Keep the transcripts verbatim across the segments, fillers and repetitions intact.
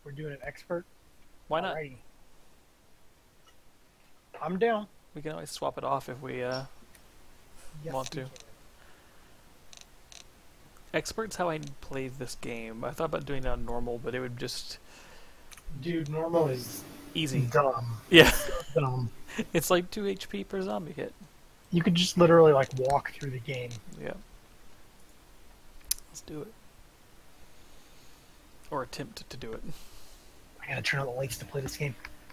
We're doing an expert. Why not? Alrighty. I'm down. We can always swap it off if we uh, Yes, want we to. can. Expert's how I play this game. I thought about doing it on normal, but it would just Dude, normal is easy. dumb. Yeah, Dumb. it's like two H P per zombie hit. You could just literally like walk through the game. Yeah. Let's do it. Or attempt to do it. I gotta turn on the lights to play this game.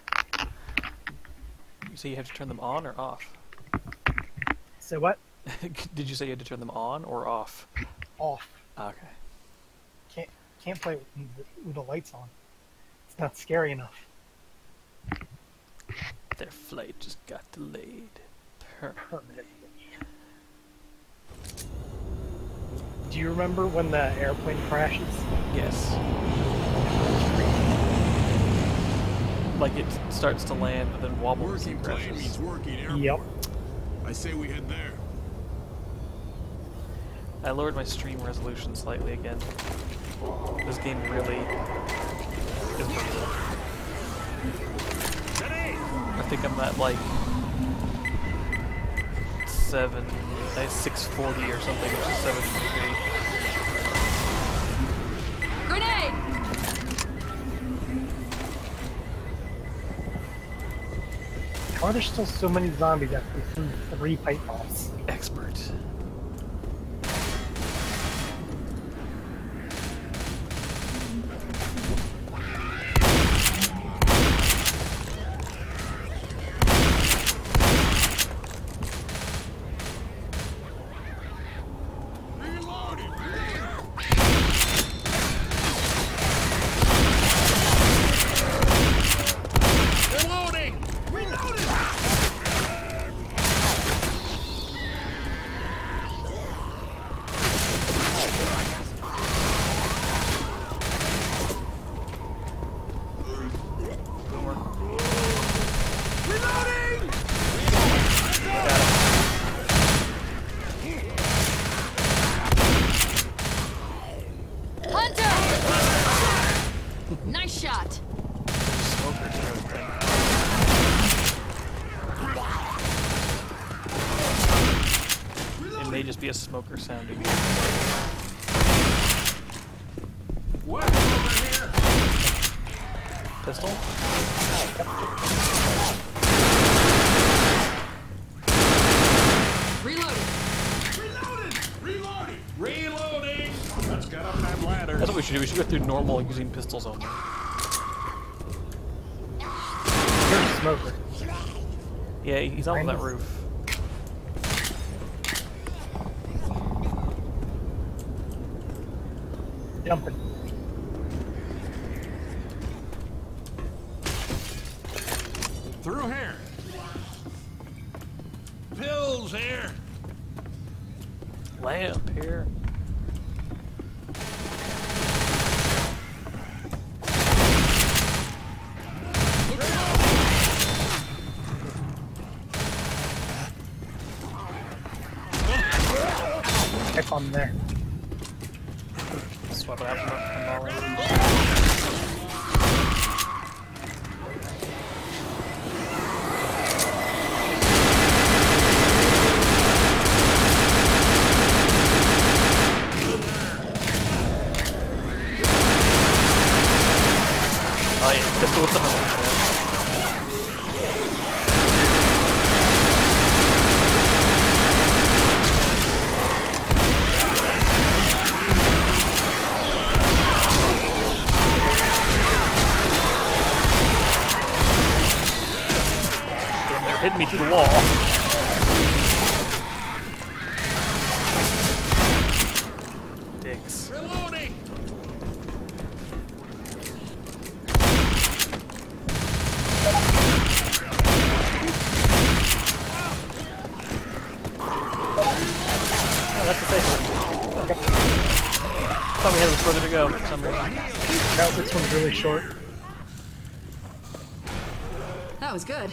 So you have to turn them on or off? So what? Did you say you had to turn them on or off? Off. Okay. Can't can't play with the, with the lights on. It's not scary enough. Their flight just got delayed. Permanently. Do you remember when the airplane crashes? Yes. Like it starts to land and then wobbles Working and plane crashes. means working airport. Yep. I say we head there. I lowered my stream resolution slightly again. This game really is brutal. I think I'm at like seven, uh, six forty or something, which is seven twenty-three. Grenade! Why are there still so many zombies after we threw three pipe bombs? Expert. Reloading! Reloading! Reloading! Hunter! Nice shot. Smokers and everything. It may just be a smoker sounding. What over here? Pistol? Reloading. Reloading! Reloading! Reloading! Let's get up that ladder. That's what we should do. We should go through normal using pistols only. You're a smoker. Yeah, he's on that Nice. roof. Jumping. Through here. Pills here. Lamp here. Pipe bomb there. Swap it out from from Molly. Oh yeah, pistol with the hose. They're hitting me through the wall. Dicks. Reloading! Oh, that's the safe one. Thought we had this further to go for some reason. Now this one's really short. That was good.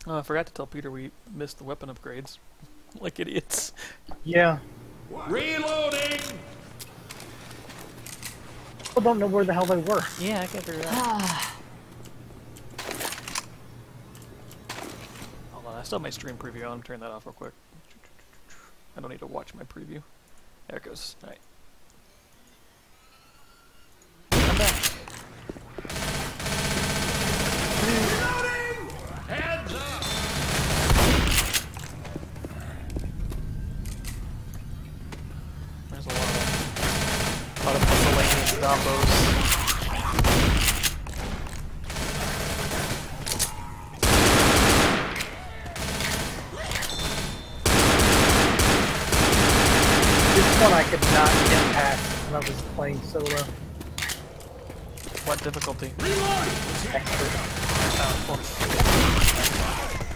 Oh, I forgot to tell Peter we missed the weapon upgrades. Like idiots. Yeah. Reloading! People don't know where the hell they were. Yeah, I can't figure it out. Hold on, I still have my stream preview on. Turn that off real quick. I don't need to watch my preview. There it goes. Alright. I'm back. Reloading! Heads up! There's a lot of, a lot of miscellaneous combos. This one I could not get past when I was playing solo. What difficulty? Reloading! Expert. Uh, well,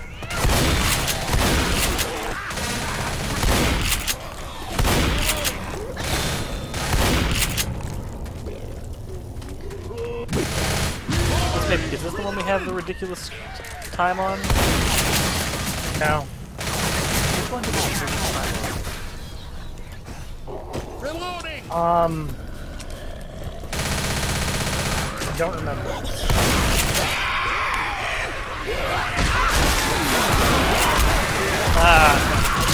Let's maybe, is this the one we have the ridiculous time on? No. Which one did we have ridiculous time on? Reloading! Um. I don't remember. Ah.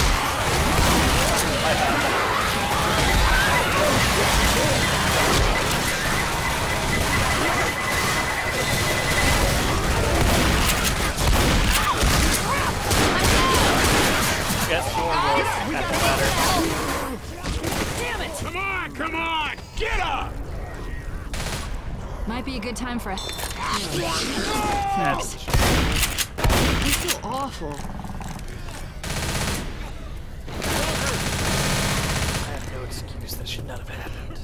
Yes, sure, well, that doesn't matter. Damn it! Come on, come on! Get up! Might be a good time for a. That's- I feel awful. I have no excuse. That should not have happened.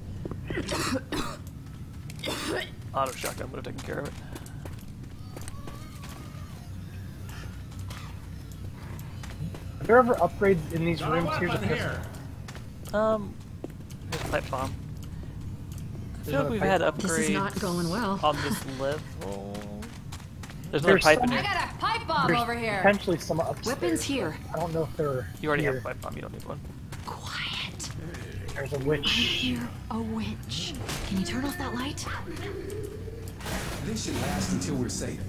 Auto shotgun would have taken care of it. Are there ever upgrades in these Got a rooms? Here's a weapon pistol. here. Um, there's a pipe bomb. I feel like another we've pipe had bomb. upgrades This is not going well. on this level. There's another There's pipe in some- here. I got a pipe bomb There's over here. potentially some upstairs. Weapons here. I don't know if they're You already here. have a pipe bomb. You don't need one. Quiet. There's a I witch. hear a witch. Can you turn off that light? This should last until we're safe.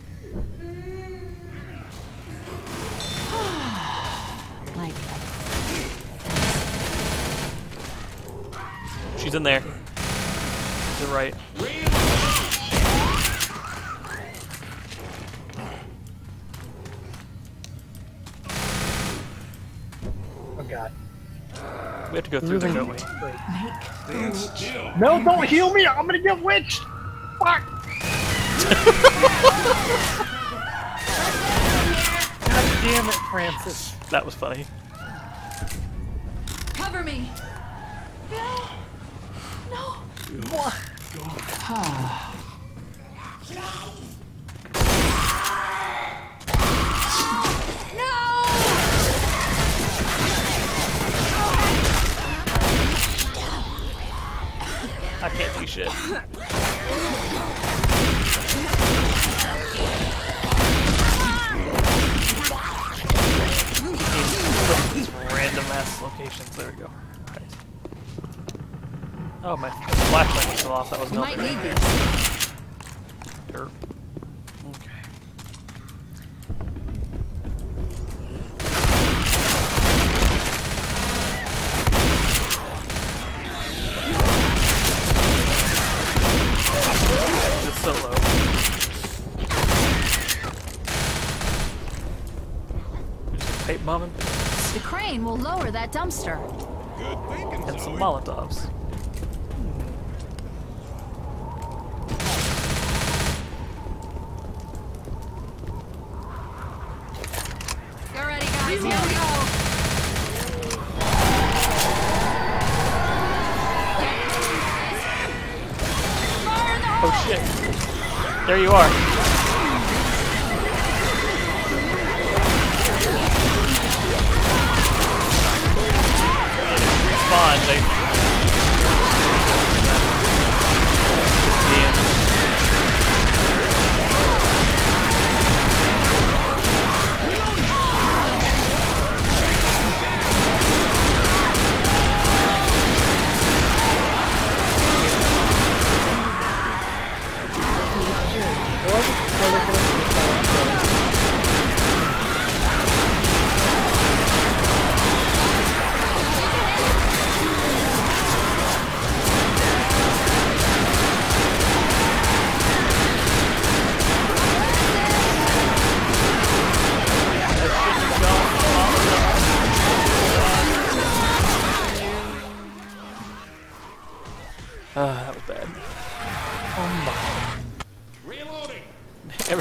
Like, She's in there. To the right. Oh god. We have to go through there, don't we? Great. Stand still. No, don't heal me! I'm gonna get witched! Fuck! God damn it, Francis. That was funny. cover me. No. No. What? I can't do shit. These random ass locations. There we go. Right. Oh, my flashlight was still off. That was You might melting. need this. Derp. Okay. It's so low. Just pipe bombing The crane will lower that dumpster. Good thinking, and some Zoe. Molotovs. Get ready, guys. Here we go. Fire in the hole. Oh shit. There you are. Spawn, they... Damn.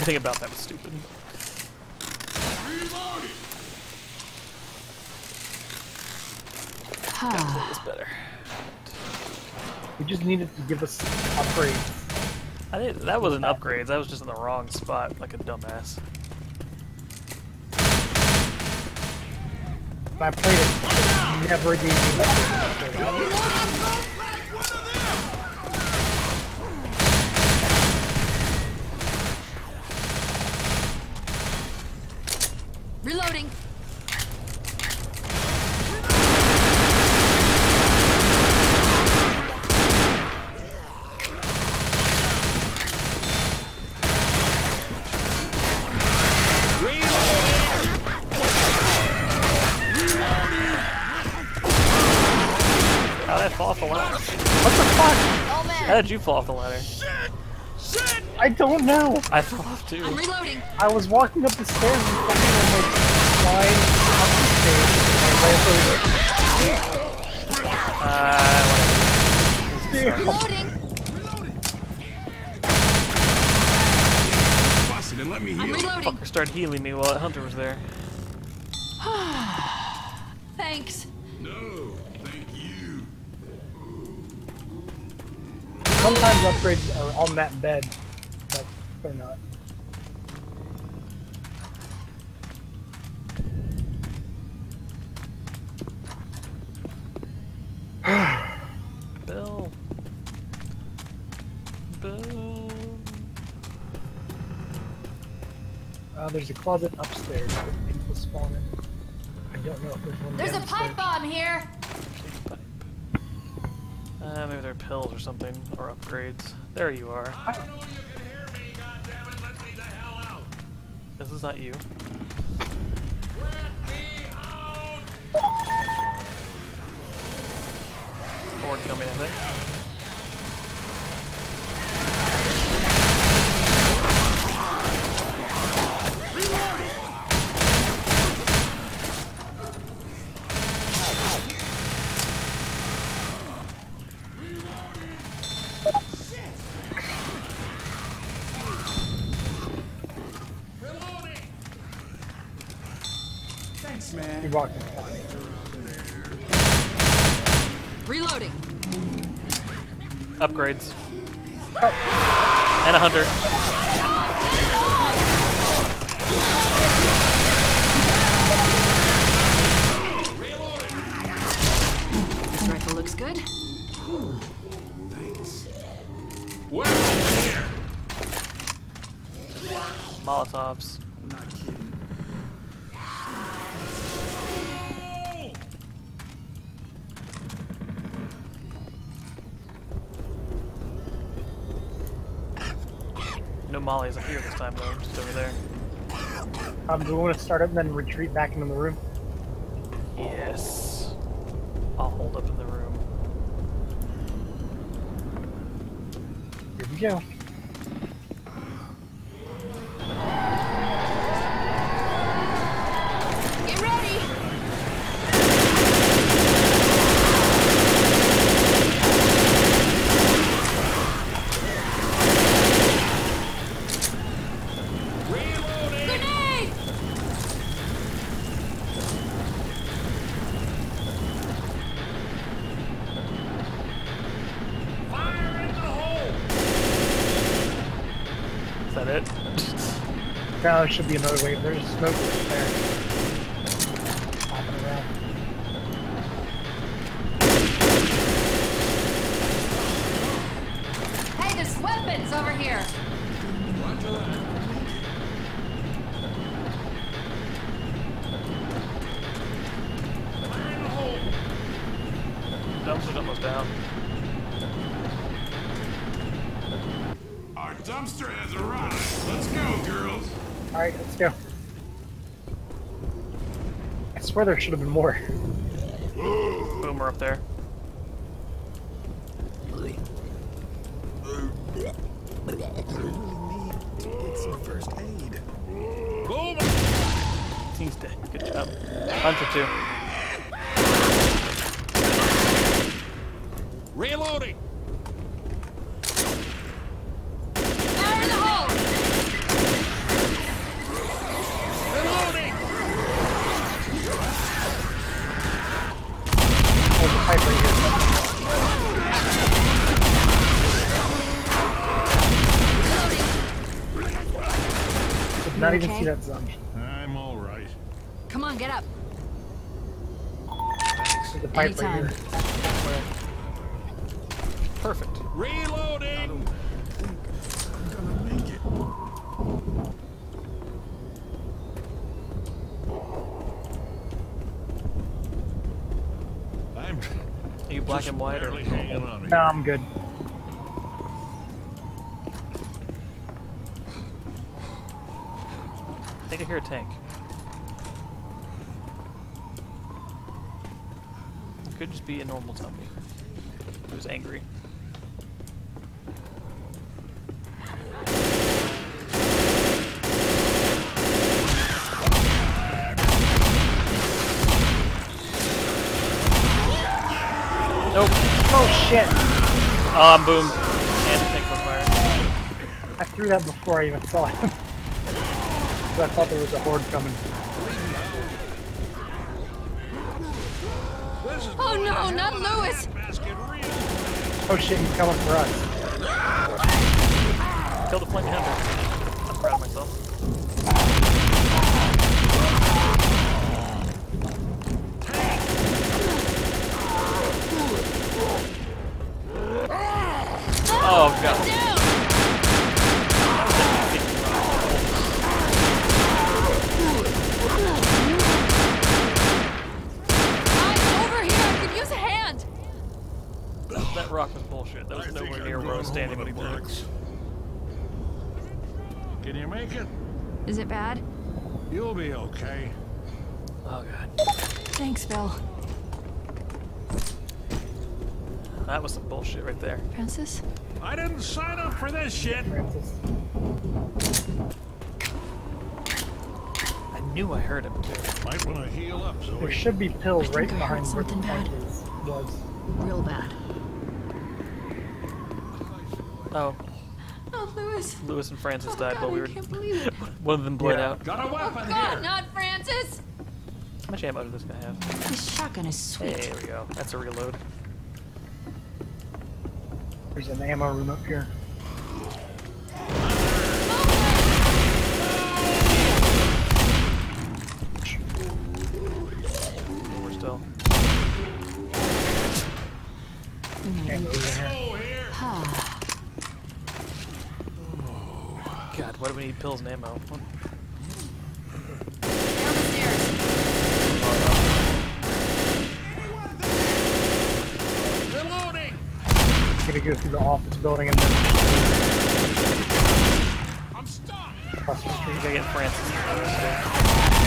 Everything about that was stupid. Reloading. That was better. We just needed to give us upgrades. I didn't, that wasn't upgrades, that was just in the wrong spot, like a dumbass. If I played it, never gave me upgrades. Reloading. How did I fall off the ladder? What the fuck? Oh man. How did you fall off the ladder? I don't know. I fell off too. I'm reloading. I was walking up the stairs and fucking I'm like flying up the stairs and I ran over. Uh, Reloading. Busted and let me I'm heal. reloading. fucker started healing me while Hunter was there. Thanks. No, thank you. Sometimes upgrades are on that bed, but they're not. Bill. Bill. Uh, there's a closet upstairs where people spawn in. I don't know if there's one There's a downstairs. pipe bomb here. Uh, maybe they're pills or something, or upgrades. There you are. I know you can hear me, goddammit. Let me the hell out. This is not you. Let me out. Forward coming, I think. Reloading. Thanks, man. You're walking. Reloading. Upgrades. And a hunter. This rifle looks good. Well, here. Molotovs. Not kidding. No mollies up here this time though, just over there. Um, do we want to start up and then retreat back into the room? Yes. I'll hold up in the room. Here we go. Get ready. Grenade! Fire in the hole. Is that it? Now there should be another wave. There's smoke right there. Popping around. Hey, there's weapons over here. Roger that. Fire in the hole. Dumpster's almost down. Our dumpster has arrived. Let's go, girls. Alright, let's go. I swear there should have been more. Boomer up there. Get some first aid. Boom. He's dead. Good job. Hunter too. Reloading. Fire in the hole. Did not You even okay? see that zone. I'm all right. Come on, get up. There's a pipe right Anytime. here. Perfect. Reloading. I'm gonna make it. I'm Are you black just and white or? barely hanging on here. No, I'm good. I think I hear a tank. It could just be a normal zombie. It was angry. Nope. Oh shit! Oh, I'm boomed. And the tank's on fire. I threw that before I even saw him. So I thought there was a horde coming. This is Oh going no, to hell not in a Lewis. handbasket real. Oh shit, he's coming for us. Killed the flaming hunter. I'm proud of myself. Oh god. Down! I'm over here. I could use a hand. That rock was bullshit. That I was think nowhere I'm near where I was going standing home when he with the blew it. bugs. Can you make it? Is it bad? You'll be okay. Oh god. Thanks, Bill. That was some bullshit right there. Francis? I didn't sign up for this shit. Francis. I knew I heard him too. Might want to heal up, There Zoe. should be pills right think I behind heard where the something tank bad. is. Was. Real bad. Oh, Oh, Lewis. Lewis and Francis Oh, died God, while we I were. can't believe it. One of them bled Yeah. out. Got a Oh, weapon God, here. not Francis. How much ammo does this guy have? This shotgun is sweet. There we go. That's a reload. There's an ammo room up here. We're still. Can't go in here. Oh, here. Ah, God, why do we need pills and ammo? What? down the stairs. Reloading. Gonna go through the office building and then I'm stuck. across the We street. gotta get Francis.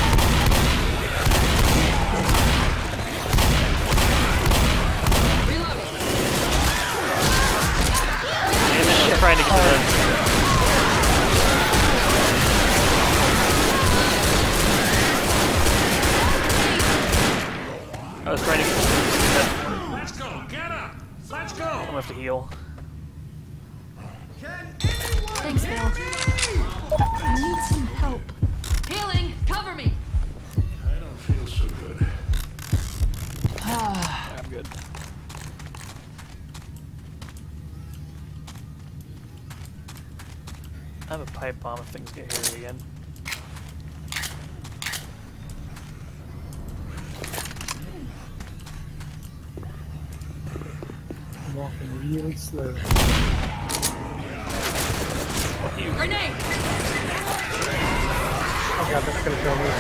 Reloading. Damn it, I'm trying to get to the. I was trying to get to the. Let's go. Get up. Let's I'm go. gonna have to heal. Thanks, Bill. I need some help. Healing. Cover me. I don't feel so good. I'm good. I have a pipe bomb if things get hairy again. I'm walking really slow. You. Grenade. Oh god, that's gonna kill me.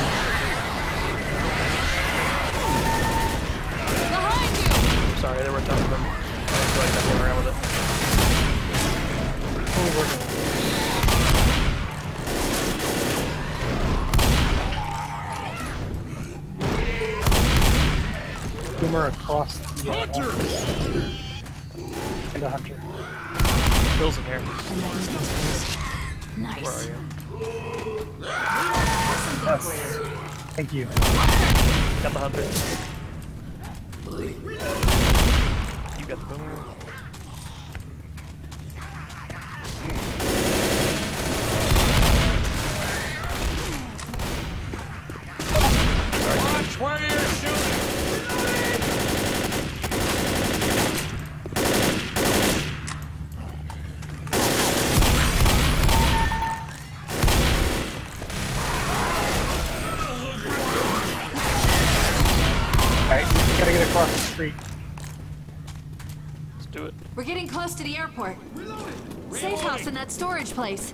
Behind you. Sorry, there were tons of them. I didn't feel like messing around with it. Oh, we're gonna. Boomer across the uh, Hunter. and a hunter. Bill's in here. Nice. Where are you? Yes. Thank you. Got the hunter. You got the boomer. Watch where you're shooting. retreat. Let's do it. We're getting close to the airport. Safe house in that storage place.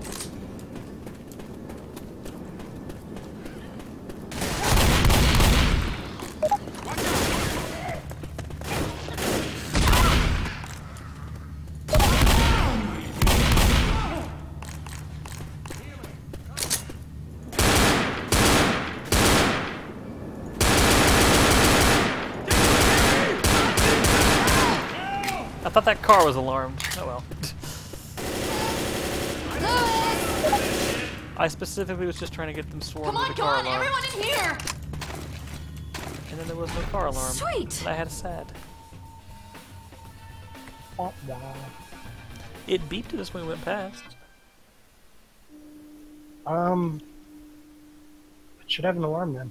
I thought that car was alarmed. Oh well. I specifically was just trying to get them swarmed Come on, with the come car on, alarm. everyone in here! And then there was no car alarm. Sweet. And I had a sad. Oh, wow. It beeped us when we went past. Um, it should have an alarm then.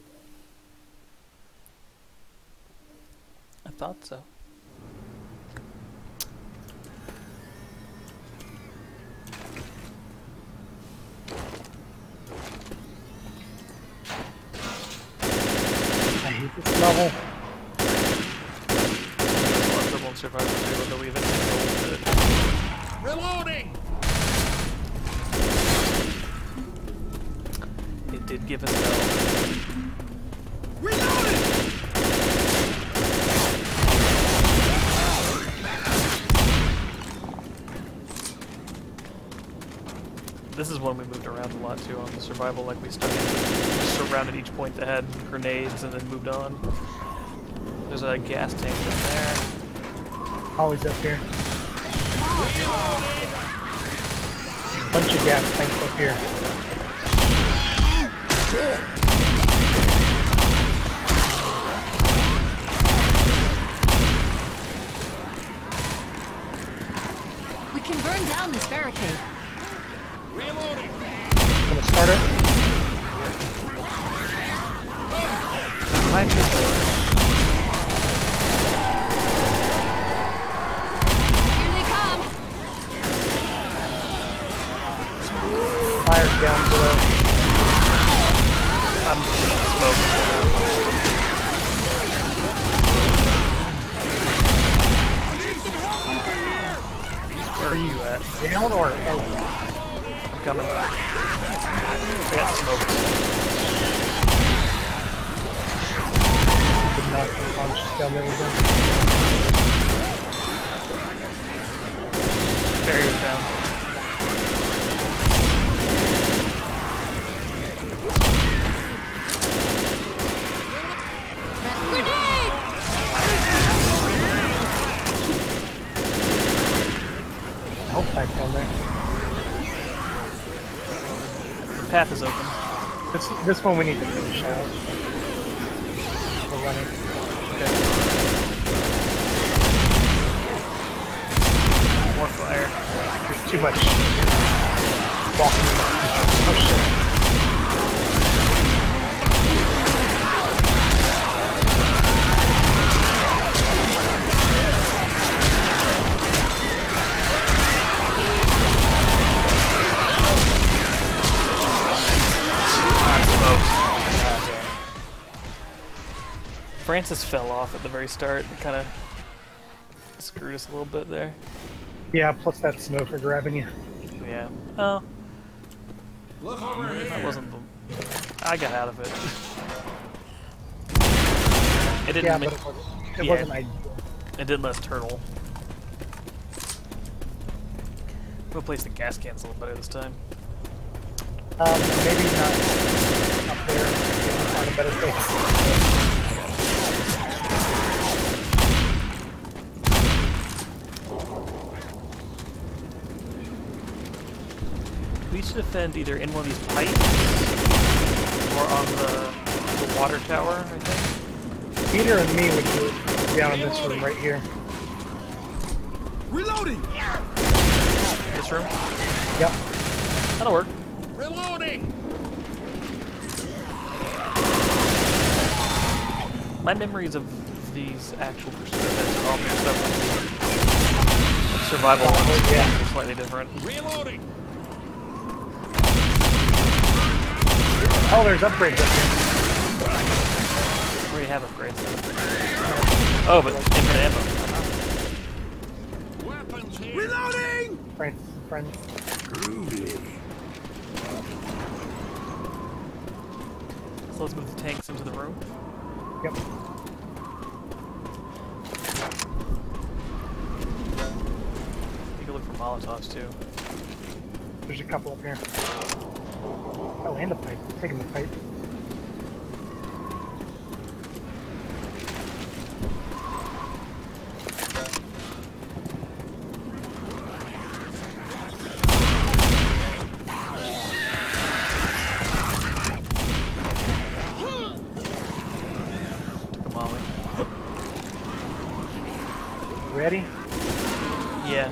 I thought so. I hate this level. Possible in Survivor two, although we eventually rolled it. Reloading! It did give us hell. Reloading! This is one we moved around a lot too on the survival, like we started just surrounded each point that had grenades and then moved on. There's a gas tank in there. Always up here. Bunch of gas tanks up here. We can burn down this barricade. Reloading! Gonna start it. Might be Here they come. Fire down below. I'm smoking. Where are you at? Down or oh, I'm coming. I got smoke. did not punch down there again. Barrier's down. Grenade! Health pack down there. The path is open. This this one we need to finish out. We're running. Okay. More fire. There's too much walking. Oh shit. Francis fell off at the very start. It kind of screwed us a little bit there. Yeah, plus that snow for grabbing you. Yeah. Oh, Look over here! that wasn't the... I got out of it. It didn't Yeah, make... but it wasn't, it Yeah. wasn't ideal. It didn't let us turtle. We'll place the gas cans a little better this time. Um, maybe not up there. Maybe find a better place. We should defend either in one of these pipes or on the, the water tower, I think. Peter and me would do it down in this room right here. Reloading! This room? Yep. That'll work. Reloading! My memories of these actual pursuit events are all mixed up with the survival ones. Yeah. They're slightly different. Reloading! Oh, there's upgrades up here. We have upgrades. Oh, but infinite ammo. Weapons here. Reloading! Friends, friends. Groovy. So let's move the tanks into the room. Yep. You can look for Molotovs too. There's a couple up here. Oh, and a pipe. I'm taking the pipe. Took a molly. Ready? Yeah.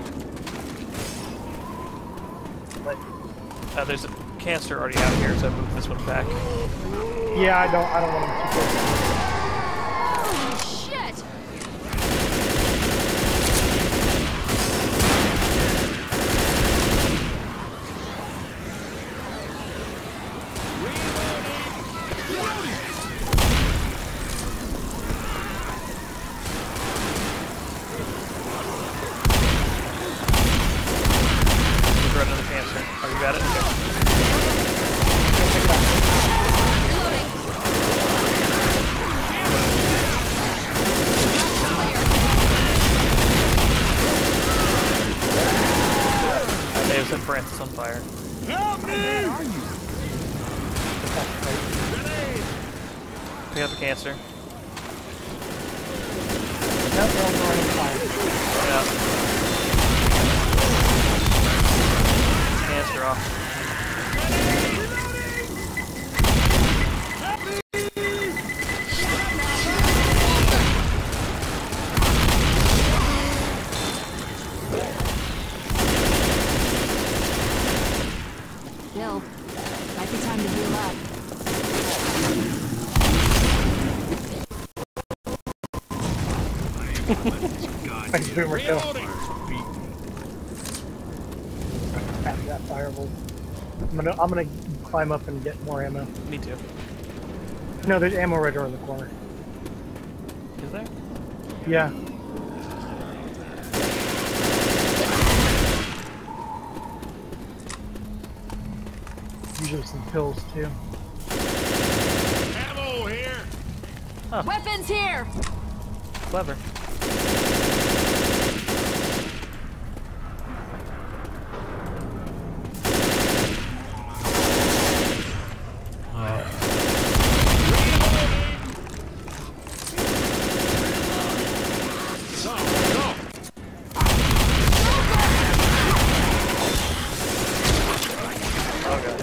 But Uh, there's a canister already out here, so I moved this one back. yeah, I don't. I don't want them too close. Holy shit! Move right another canister. Oh, you got it? Okay. They have set Francis on fire. Help me! Pick up the canister. No, no, no, I'm fine. Yeah. Canister off. Bill, might be time to heal up. Thanks, Boomer kill. After that firebolt. I'm gonna. I'm gonna climb up and get more ammo. Me too. No, there's ammo right around the corner. Is there? Yeah. Usually some pills too. Ammo here! Weapons here! Clever. Go, go! Oh god.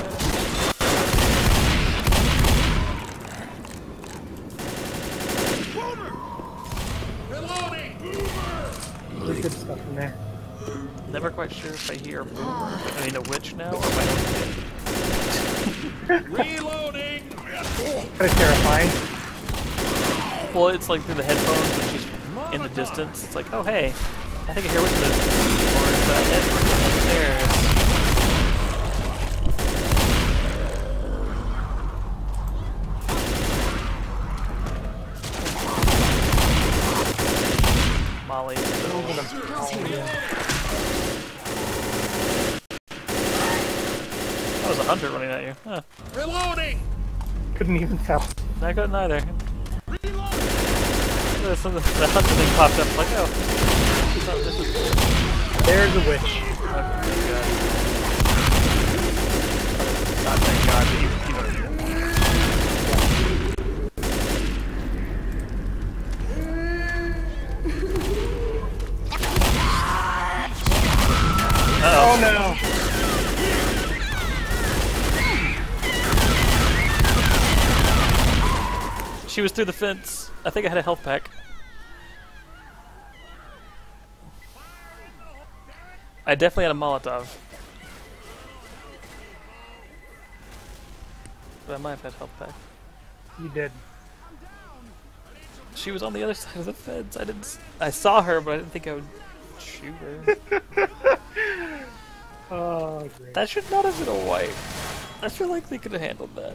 Boomer! Reloading! Boomer! There's good stuff in there. Never quite sure if I hear a boomer. I mean a witch now, or if I don't Reloading! Kind of terrifying. Well, it's like through the headphones when she's in the distance. It's like, oh hey, I think I hear witches. Or is that Edward upstairs? Molly. That was a hunter running at you. Huh. Reloading! Couldn't even tell. I couldn't either. Reloading! The, the, the hunter thing popped up like, oh. I thought this was... There's a witch. Okay, thank God. Not thank God, but you, you know what I mean. Uh-oh. Oh no! She was through the fence. I think I had a health pack. I definitely had a Molotov. But I might have had a health pack. You did. She was on the other side of the fence. I didn't. s- I saw her, but I didn't think I would shoot her. Oh, great. That should not have been a wipe. I feel like they could have handled that.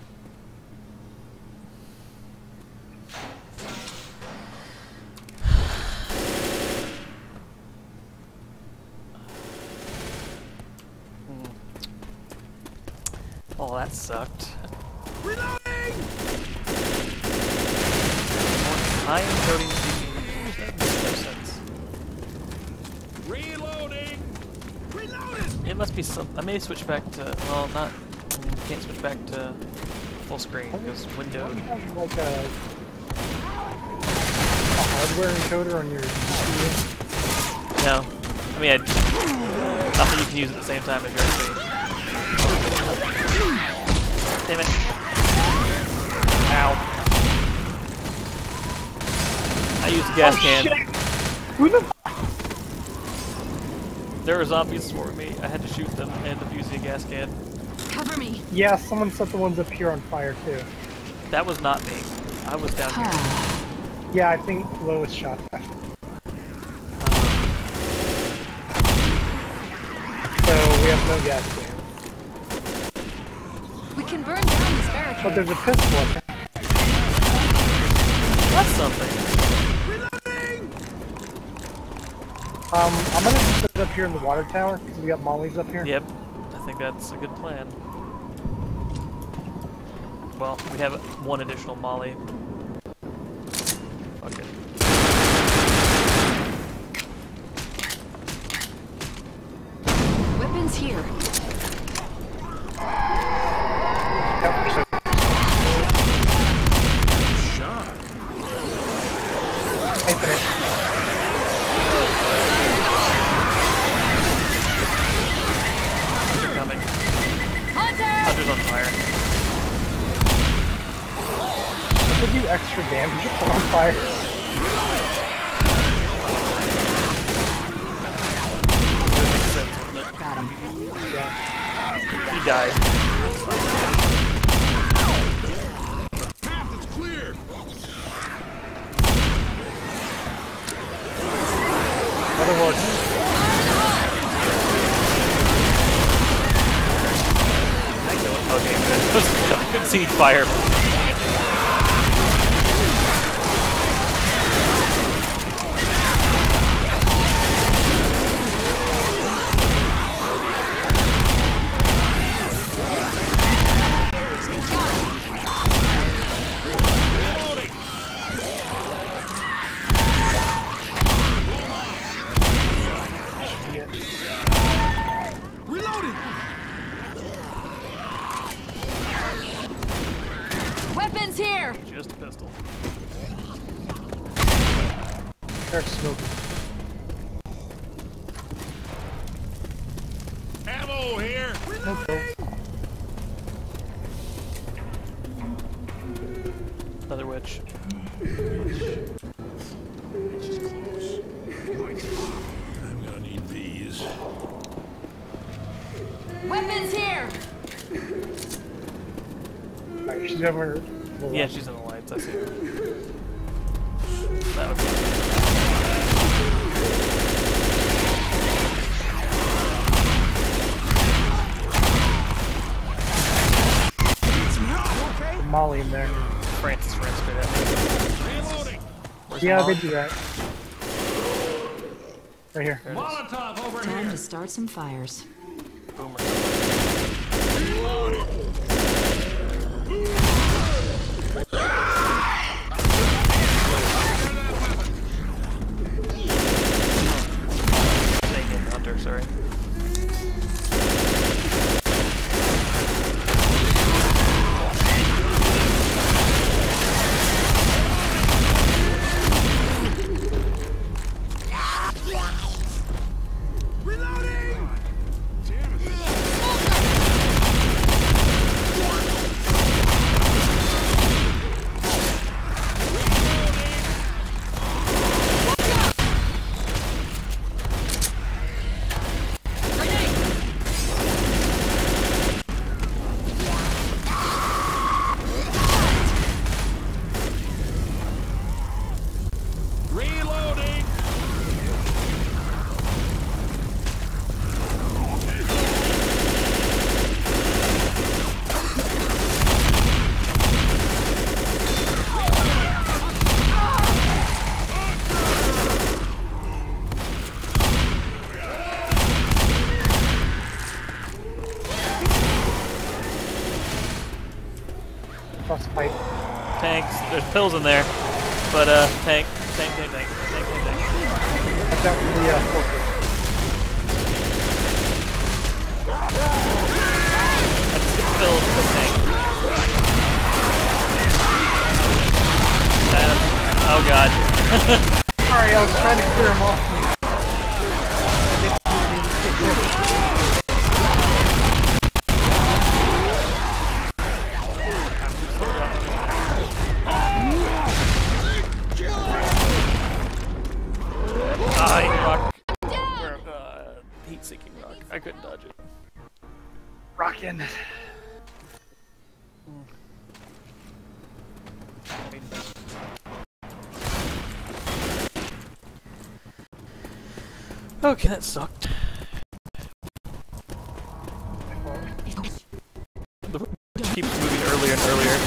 sucked. Reloading! I am coding speaking. That makes no sense. Reloading! Reloading! It must be some. I may switch back to. Well, not. Can't switch back to full screen because windowed. Don't you have like a, a hardware encoder on your P C? No. I mean, I, nothing you can use at the same time as your S D. Damn it. Ow. I used a gas Oh, can. shit. Who the f- There were zombies for me. I had to shoot them and defuse the gas can. Cover me. Yeah, someone set the ones up here on fire too. That was not me. I was down here. Yeah, I think Lois shot that. So we have no gas can. We can burn down this barricade. But there's a pistol up there. That's something. Um, I'm gonna set it up here in the water tower because we got mollies up here. Yep. I think that's a good plan. Well, we have one additional molly. Okay. Weapons here. Yep, so- Shot. Hey, finish. They're coming. Hunter! Hunter's on fire. Does it do extra damage if we're on fire? That makes sense, doesn't it? Got him. Yeah. He died. Path is clear. Other horse. Okay, good. I couldn't see fire. Reloading! Weapons here! Just a pistol. Start smoking. Ammo here! No kill. Another witch. I'm gonna need these. Weapons here! Alright, she's over. Yeah, she's in the lights. I see her. That would be. Molly in there. Francis ran straight at me. Reloading! Where's Yeah, the they mom? do that. Right here. There it is. Molotov over Time here! to start some fires. Boomer. Dang it, Hunter, sorry. Reloading! Damn it. Frostbite. Tanks. There's pills in there. But, uh, tank. Tank, tank, tank. Tank, tank, tank. Watch out for the uh, fortress. I just get pills with the tank. And, oh god. Sorry, I was trying to clear him off. Heat-seeking rock. I couldn't dodge it. Rockin'. Okay, that sucked. The keeps moving earlier and earlier.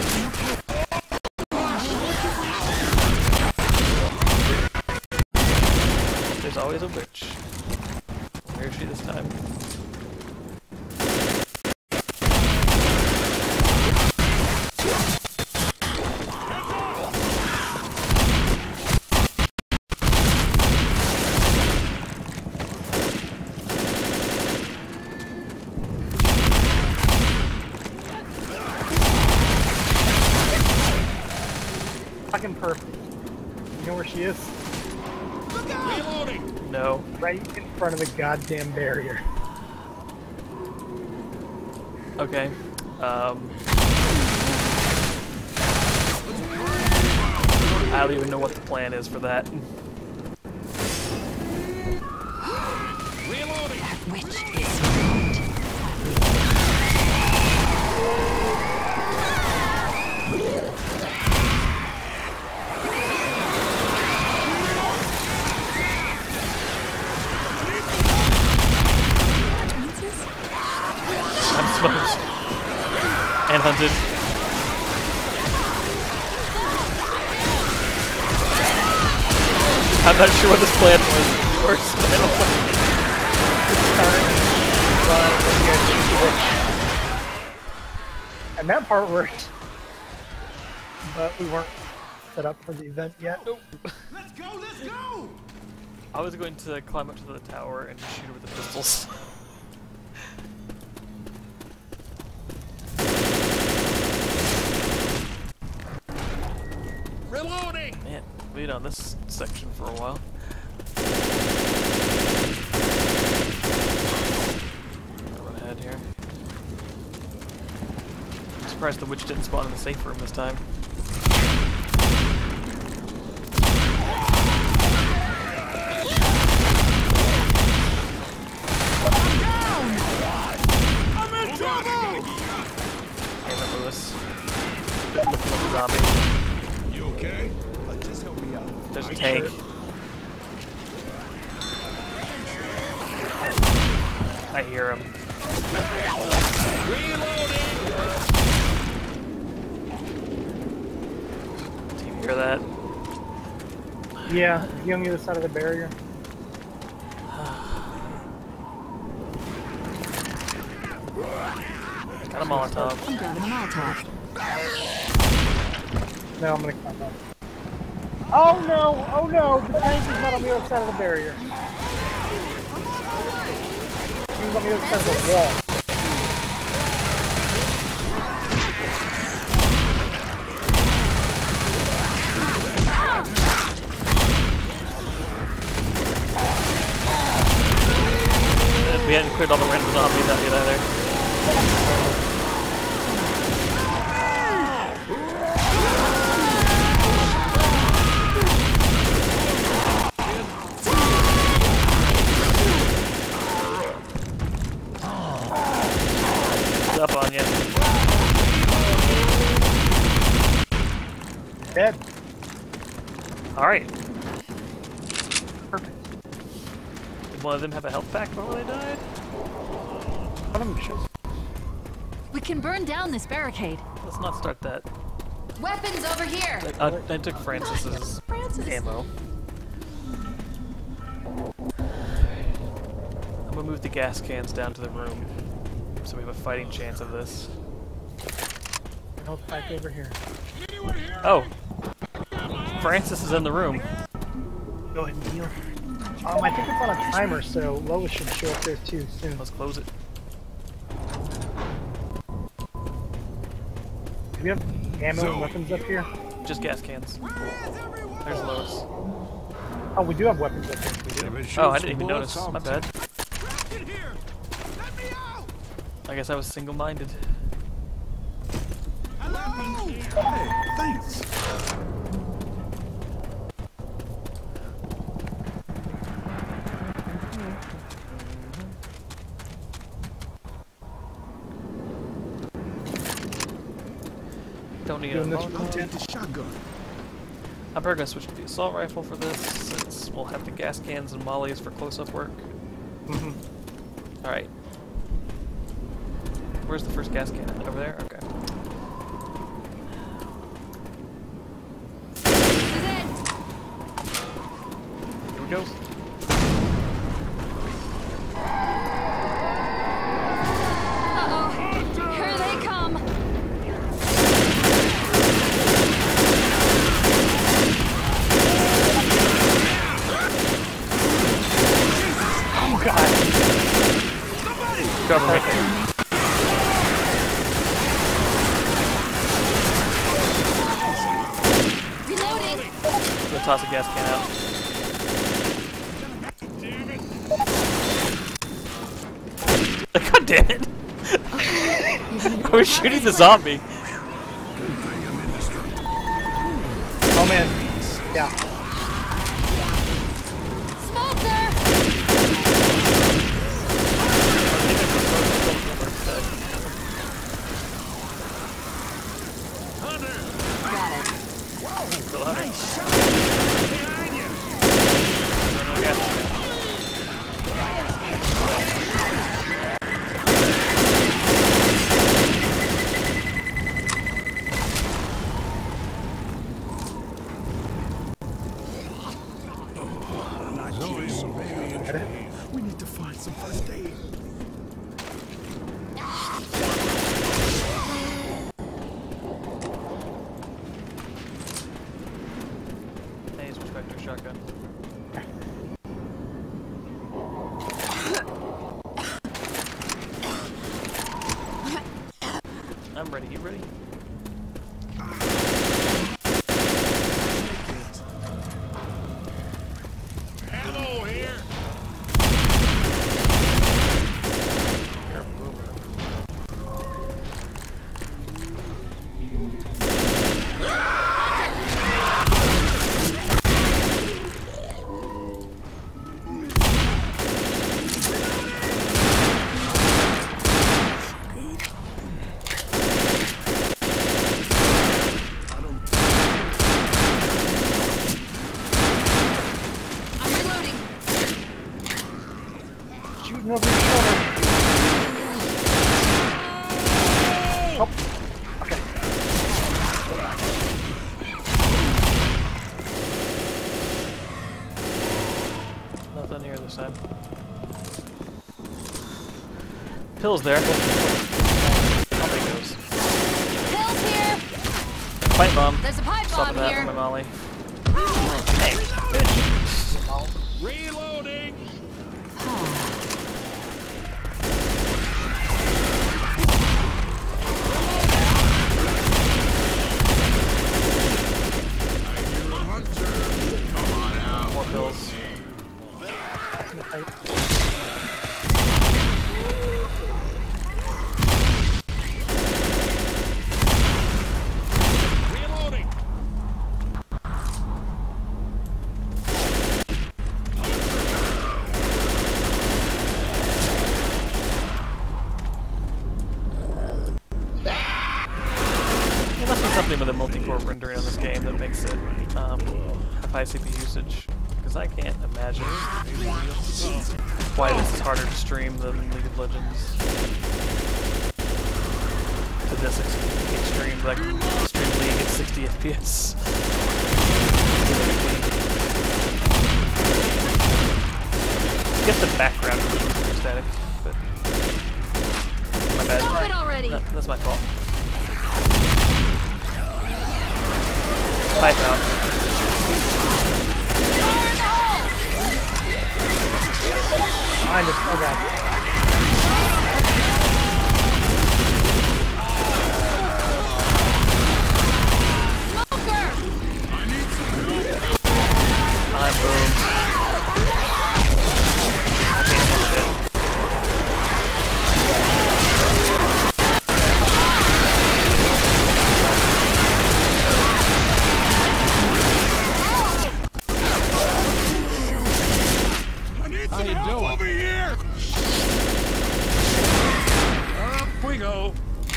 There's always a witch. Where is she this time? Fucking perfect. You know where she is? Reloading! No. Right in front of the goddamn barrier. Okay. Um. I don't even know what the plan is for that. Reloading! Which is rude. I'm smoked. And hunted. I'm not sure what this plan was. Worse, I don't know. And that part worked. But we weren't set up for the event yet. Nope. Let's go, let's go! I was going to climb up to the tower and shoot her with the pistols. Reloading! Man, wait on this section for a while. Run ahead here. I'm surprised the witch didn't spawn in the safe room this time. I'm in trouble! Damn it, Lewis. Good looking like a zombie. You okay? Uh, just help me out. There's a tank. I hear him. Reloading! Do you hear that? Yeah, is he on the other side of the barrier? Got a Molotov. I'm grabbing a Molotov. No, I'm gonna come up. Oh no! Oh no! The tank is not on the other side of the barrier. He's on the other side of the wall. We hadn't cleared all the random zombies out yet either. It's up on you. Dead. Alright. Perfect. Did one of them have a health pack before they died? One of them should. We can burn down this barricade. Let's not start that. Weapons over here. I, I, I took Francis's Francis. ammo. I'm gonna move the gas cans down to the room so we have a fighting chance of this. health pack over here. Oh, Francis is in the room. Go ahead and heal. Um, I think it's on a timer, so Lois should show up there too soon. Let's close it. Do we have ammo and weapons up here? Just gas cans. There's Lois. Oh, we do have weapons up here. We do. Oh, I didn't even notice. My bad. I guess I was single-minded. Hey, thanks. Don't need a Doing this long I'll take the shotgun. I'm probably gonna switch to the assault rifle for this, since we'll have the gas cans and mollies for close-up work. Mhm. Alright. Where's the first gas can? Over there? Okay. Here we go. Uh-oh. Here they come. Oh god! Cover me. Reloading. I'm gonna toss a gas can out. God damn it! I was shooting the zombie. Oh man. Yeah. Smoker. Got it. Still have it. We need to find some first aid. Hey, switch back to a shotgun. I'm ready. You ready? Ammo here. I'm reloading. Shooting over your shoulder. Oh. Okay. Nothing here this time. Pills there. How many goes? Pills here. Pipe bomb. There's a pipe Stopping bomb that here. from my molly. Reloading. More pills. Reloading. There must be something with the multi-core rendering on this game that makes it um, have high C P U usage, because I can't imagine why this is harder to stream than League of Legends. To this ex- extreme, like stream League at sixty F P S. I guess the background is pretty static, but my bad. Stop it already. No, that's my fault. pipe out. Behind us. Oh god. I'm boom. I can't do shit. How you doing? Over here! Up we go.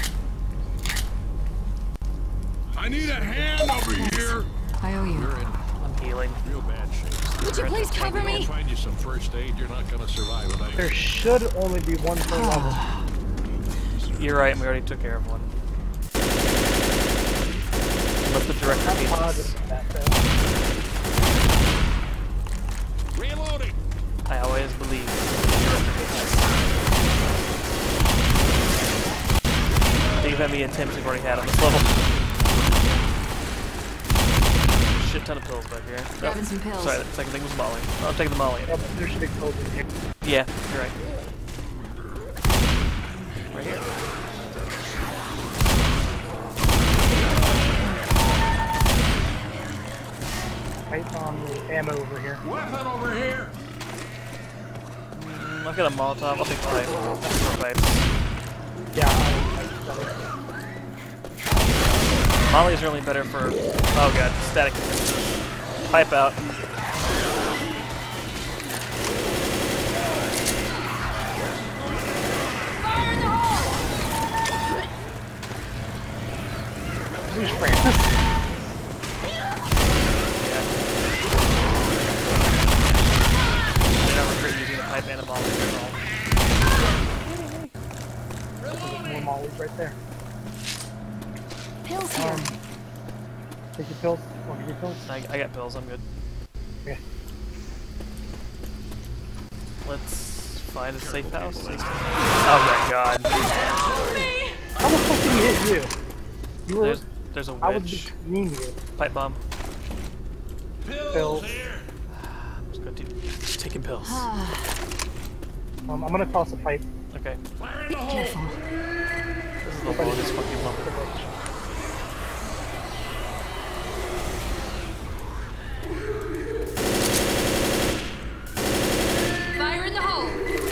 I need a hand over here. I owe you. You're in I'm healing. real bad shape. Would you please cover I'll me? find you some first aid. You're not gonna survive it. I There should only be one per level. You're right, we already took care of one. Unless the director I'm needs us. positive of that though. Reloading. I always believe the director needs us. Think of how many attempts we've already had on this level. Shit ton of pills back here. Grabbing Oh, some pills. Sorry, the second thing was Molly. Oh, I'm taking the Molly. Yeah, but there should be pills in here. Yeah, you're right. Right here. Python with ammo over here. Weapon over here. Mm, I've got a Molotov. I'll take the pipe. Four pipes. Yeah, I, I, I, Molly's really better for. Oh god, static. Pipe out. who's Francis? They don't recruit using a pipe and a Molly at all. There's more mollies right there. Pills here. Um, take your pills. Want to get your pills? I, I got pills, I'm good. Okay. Let's find a safe house. Oh my god. How the fuck did he hit you? You were. There's, there's a I was witch. between you. Pipe bomb. Pills. Let's go do, taking pills. Um, I'm gonna toss a pipe. Okay. Be careful. This is the longest fucking level. Fire in the hole.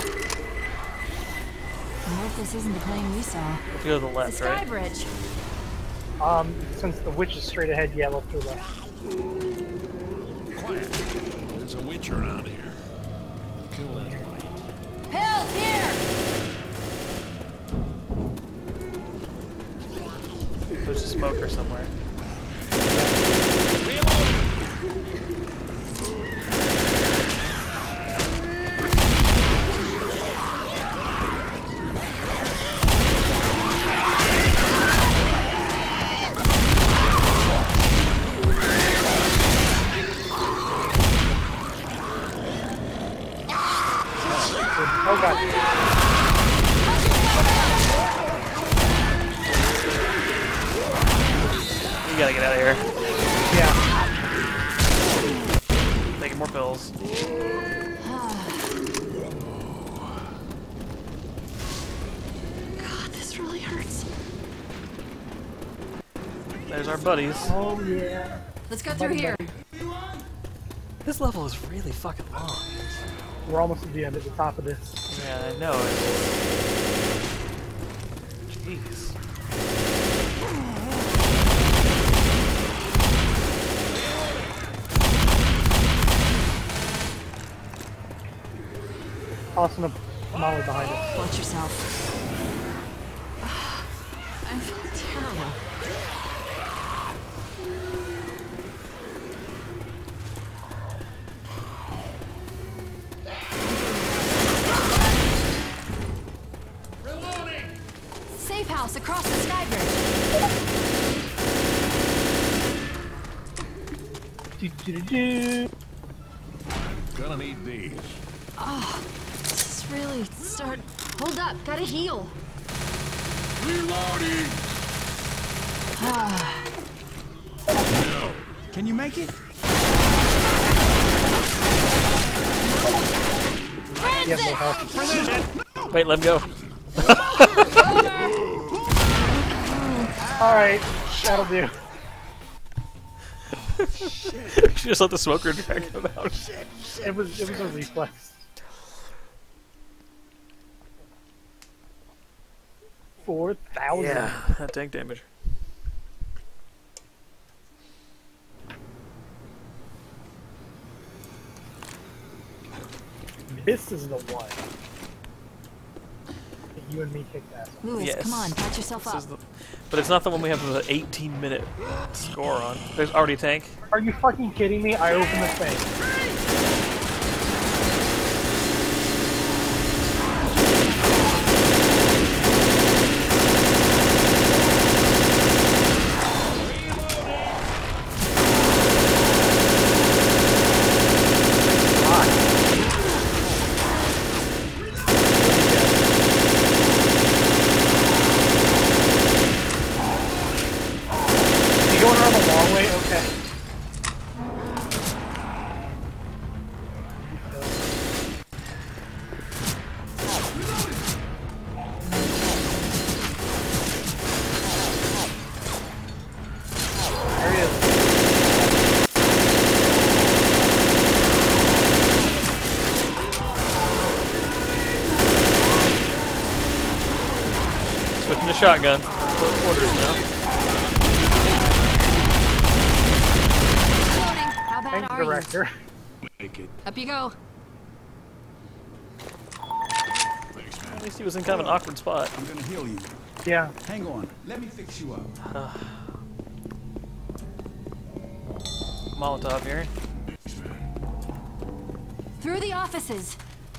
I hope this isn't the plane we saw. Let's go to the The left, sky right? bridge. Um, since the witch is straight ahead, yeah, left or left. Quiet. There's a witch around here. Kill that light. Pills here. There's a smoker somewhere. Oh god. You gotta get out of here. Yeah. Taking more pills. God, this really hurts. There's our buddies. Oh yeah. Let's go through here. This level is really fucking long. We're almost at the end at the top of this. Yeah, I know. It's... Jeez. Tossing a molly behind us. Watch yourself. I feel terrible. Safe house across the sky bridge. Do, do, do, do. Gonna need these. Oh, this is really start. Hold up, gotta heal. Reloading! Ah, No. Can you make it? You have no health. Wait, let him go. Alright, that'll do. You should just let the smoker drag him out. It was it was a reflex. Four thousand. Yeah, that tank damage. This is the one. You and me kicked ass. Lewis, Yes. come on, patch yourself This up. is the, but it's not the one we have the eighteen minute score on. There's already a tank. Are you fucking kidding me? I opened the thing. You going around the long way? Okay. There he is. Switching to shotgun. Close quarters now. Loading. How bad Thank you, are you? director. Make it. Up you go. At least he was in kind of an awkward spot. I'm gonna heal you. Yeah. Hang on. Let me fix you up. Molotov here. Through the offices.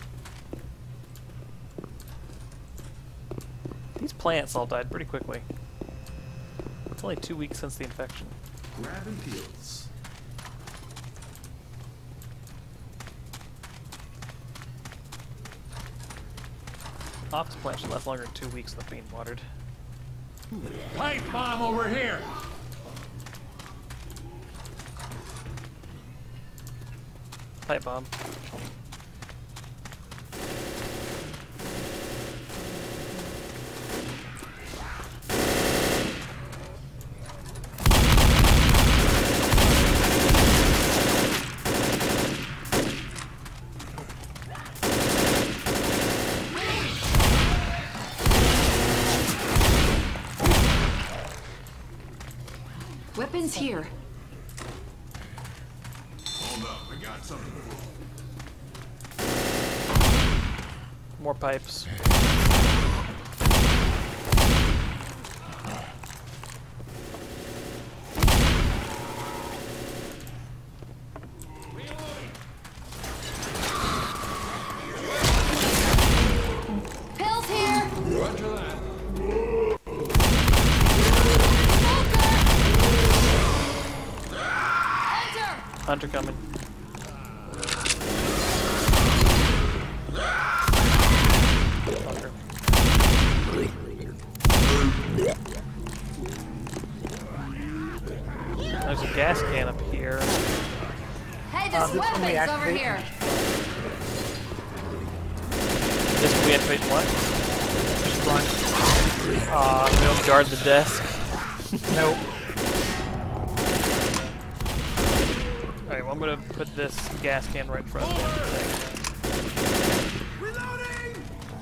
These plants all died pretty quickly. It's only two weeks since the infection. Grabbing pills. Office plants should last longer than two weeks without being watered. Pipe bomb over here. Pipe bomb. Weapons here. Hold up. I got something. More pipes. Pills here. Roger that. Hunter coming. Hunter. There's a gas can up here. Hey, Uh, there's this one we weapons over activate? here. This one we activate what? Just run. Aw, we don't guard the desk. Nope. Alright, well I'm gonna put this gas can right in front of the thing. Reloading.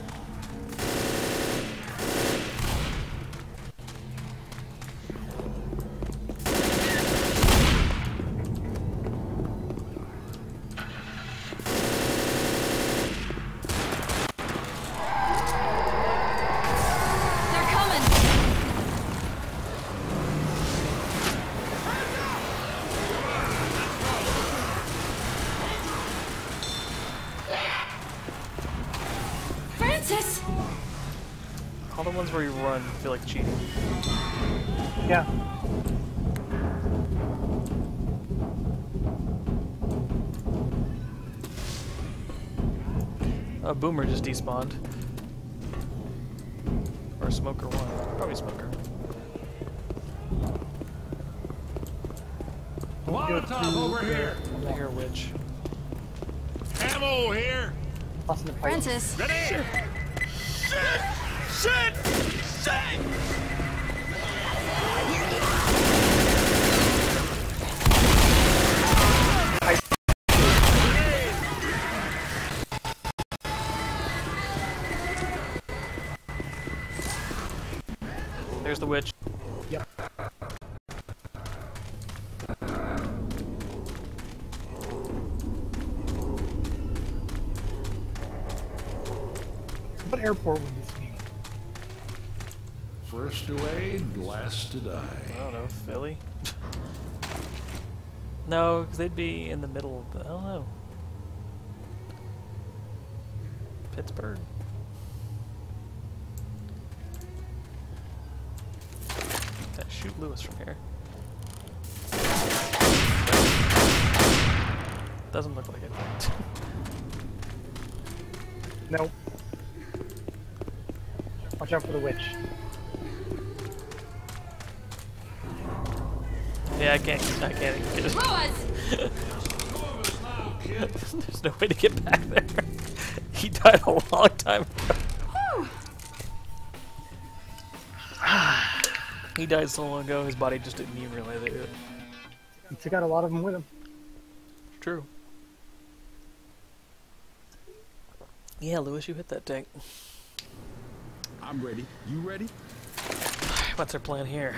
They're coming. Francis! All the ones where you run feel like cheating. Yeah. A boomer just despawned. Or a smoker one. Probably smoker. Molotov over here. I hear a witch. Ammo here. Tossing the pipe. Francis. Ready? Shit! Shit! Shit! There's the witch. Yep. What airport would this be? First to aid, last to die. I don't know, Philly? No, because they'd be in the middle of the... I don't know. Pittsburgh? Can I shoot Lewis from here? Doesn't look like it. Nope. Watch out for the witch. Yeah, I can't. I can't get it. Lewis! There's no way to get back there. He died a long time ago. He died so long ago, his body just didn't even realize it. He took out a lot of them with him. True. Yeah, Lewis, you hit that tank. I'm ready. You ready? What's our plan here?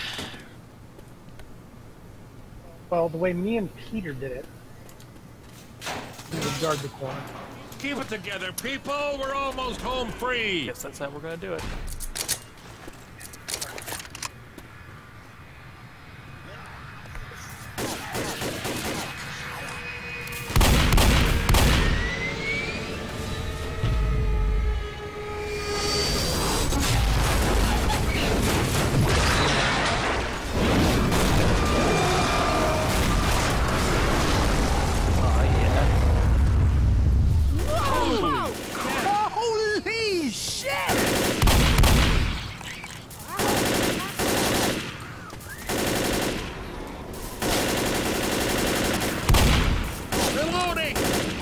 Well, the way me and Peter did it, we would guard the corner. Keep it together, people. We're almost home free. Guess that's how we're gonna do it. Reloading.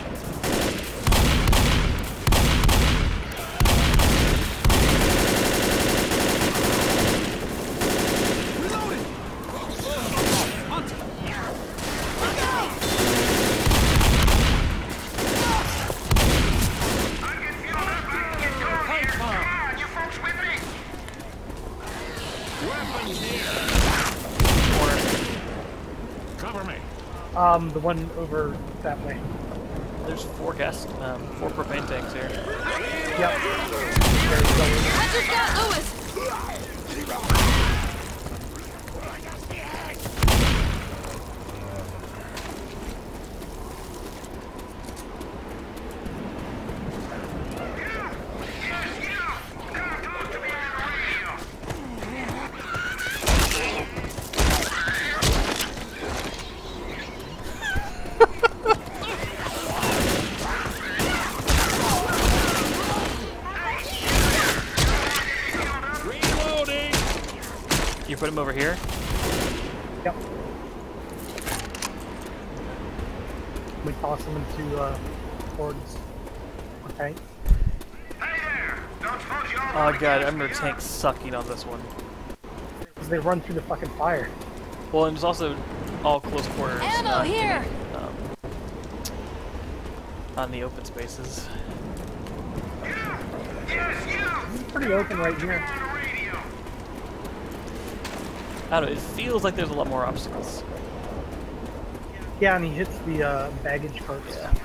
Weapons here. Cover me. Um, the one over that way. There's four gas, um, four propane tanks here. Yep. There you go. I just got Lewis! Reloading. You put him over here? Yep. We toss them into uh, boards. Okay. Oh god, I remember tanks sucking on this one. Because they run through the fucking fire. Well, and it's also all close quarters. Ammo not here! Um, on the open spaces. It's pretty open right here. I don't know, it feels like there's a lot more obstacles. Yeah, and he hits the uh, baggage carts. Yeah.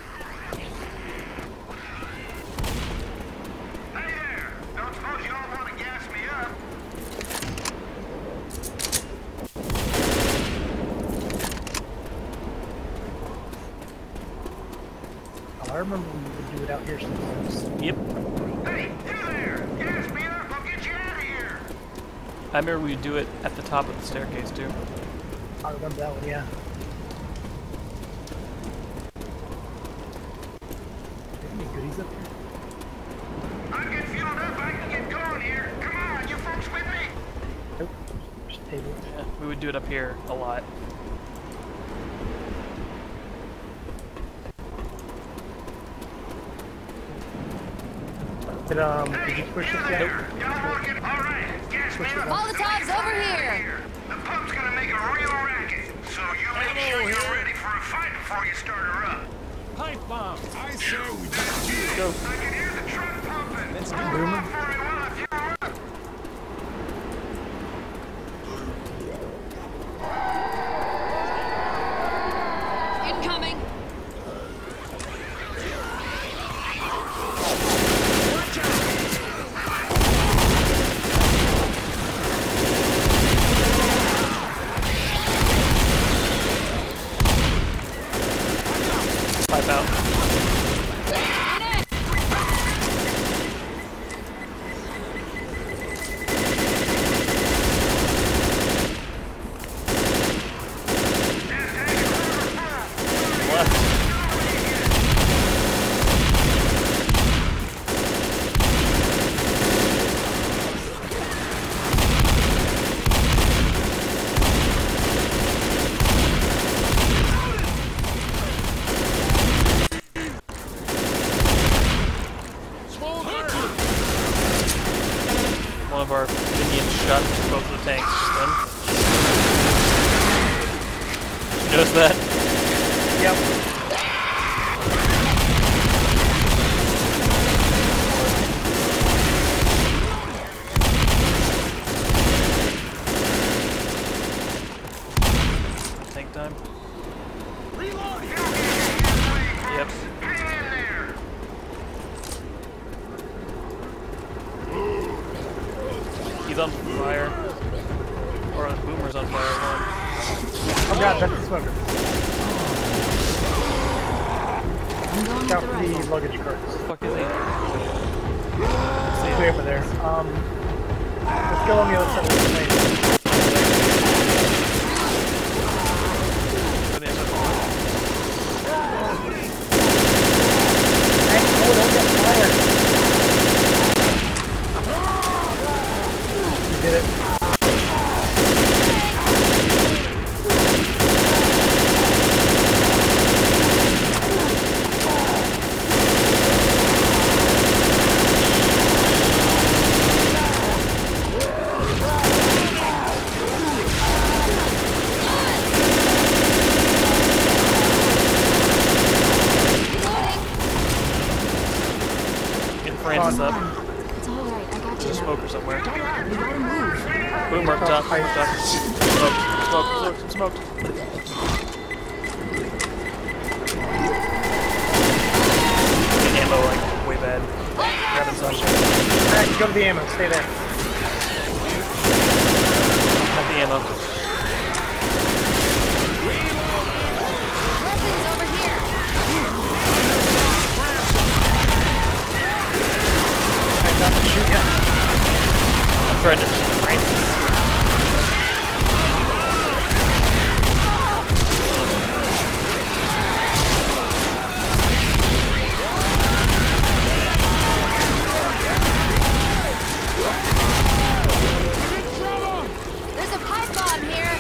Oh, I remember we would do it out here sometimes. Yep. Hey, you there! Gas me up! I'll get you out of here! I remember we do it at the top of the staircase too. I remember that one, yeah. Any goodies up here? I'm getting fueled up. I can get going here. Come on, you folks with me? Nope. Just table. Yeah, we would do it up here a lot. Did, um, did you push this yet? Push it up. Molotov's over here! The pump's gonna make a real racket, so you make sure you're ready for a fight before you start her up. Pipe bomb. I say we just Go. I can hear the truck pumping. Let's Hold Boomer. on for me while I fuel up. Incoming! Pipe out. Left. One of our minions shot both of the tanks just then. You notice that? Yep. Tank time? reloading. Yep. Hang in there. He's on fire. Or on Boomer's on fire. One. Oh god, that's the smoker. I'm going Look out with for the the rifle. luggage carts. Fuck is he? It's way over there. Um, let's go on the other side of the plane. Put the inside Hey, oh, don't get fired. You did it. Get Francis up. It's alright, I got you There's a now. smoker somewhere. We gotta move. Boomer up top. Boomer up top. Smoke. Smoke. Smoke. Smoked. Get ammo like way bad. Grabbing some shit. Alright, go to the ammo. Stay there. Got the ammo. Weapons over here! I got to shoot ya. I'm trying to Francis. There's a pipe bomb here!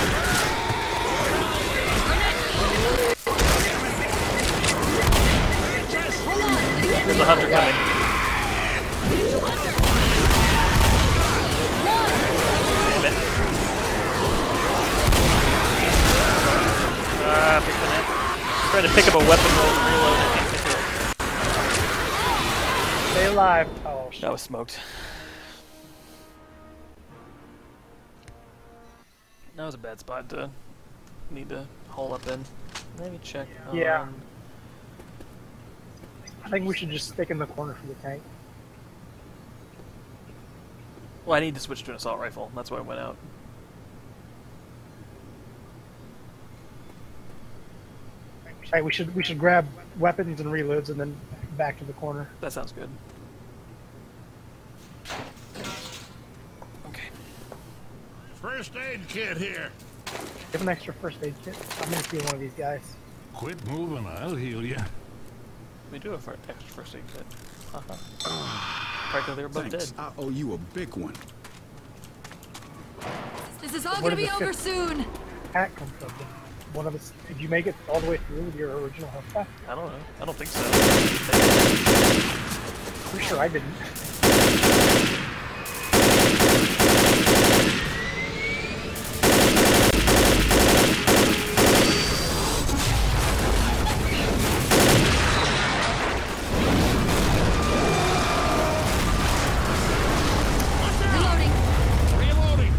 Hold on! There's a hunter coming. Damn it. Ah, pick the net. Trying to pick up a weapon roll and reload. I can't pick it up. Stay alive. Oh, shit. That was smoked. That was a bad spot to need to haul up in. Let me check. On... Yeah. I think we should just stick in the corner for the tank. Well, I need to switch to an assault rifle. That's why I went out. Right, we should we should grab weapons and reloads and then back to the corner. That sounds good. Okay. First aid kit here. Give an extra first aid kit. I'm gonna steal one of these guys. Quit moving, I'll heal you. We do have extra first aid kit. Uh-huh. Practically they're both Thanks. dead. I owe you a big one. This is all What gonna did be the over fifth- soon! Pack come from. One of us. Did you make it all the way through with your original health pack? I don't know. I don't think so. For sure I didn't. Reloading. Reloading.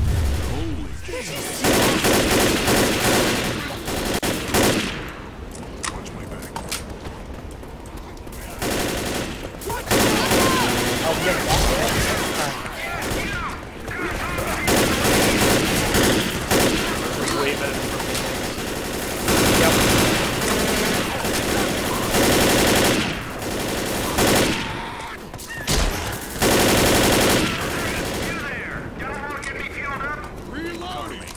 Watch my back. Oh, yeah, that's it. Way better than Yep. You there. Y'all want to get me fueled up? Reloading.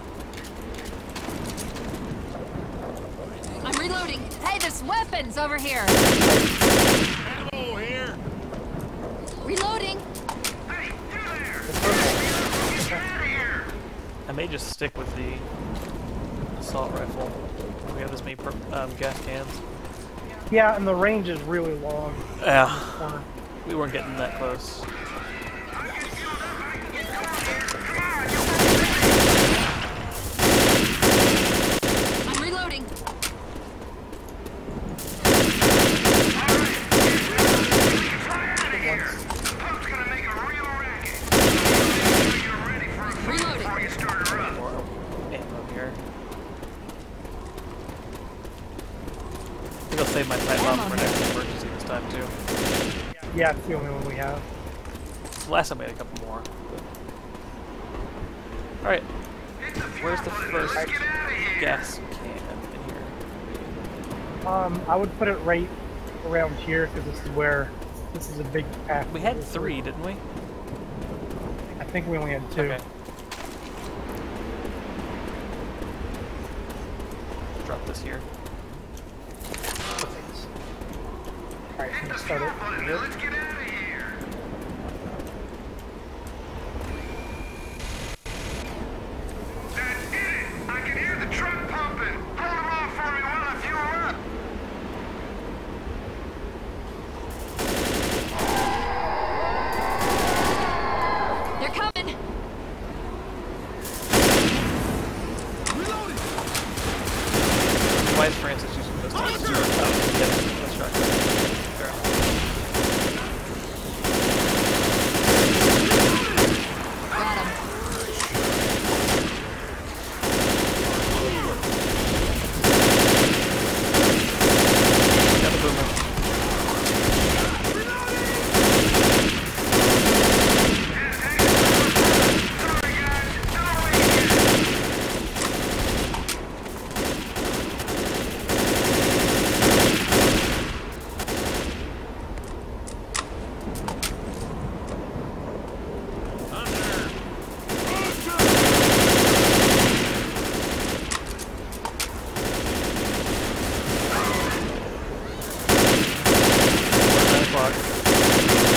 I'm reloading. Hey, there's weapons over here. Ammo here. Reloading. Hey, you there. Get out of here. I may just stick with the assault rifle. We have this many per um, gas cans. Yeah, and the range is really long. Yeah, Corner. we weren't getting that close. I'm reloading. Pump's gonna make a real racket. You're ready for a fight Reloading. before you start her up. More ammo here. I think I'll save my pipe bomb for next emergency this time too. Yeah, it's the only one we have. Last time we had a couple more. Alright, where's the first Get out of here. gas can in here? Um, I would put it right around here because this is where this is a big path. We had three, didn't we? I think we only had two. Okay. Drop this here. Alright, Hit so the let's start fuel it. button and let's get out of here. That's it. I can hear the truck pumping. Hold them off for me while I fuel up. They're coming. Why is Francis using pistols? Oh, yes, that's right. Fair enough. Got him. Got the boomer. Sorry, guys. Don't wait here. Nine o'clock.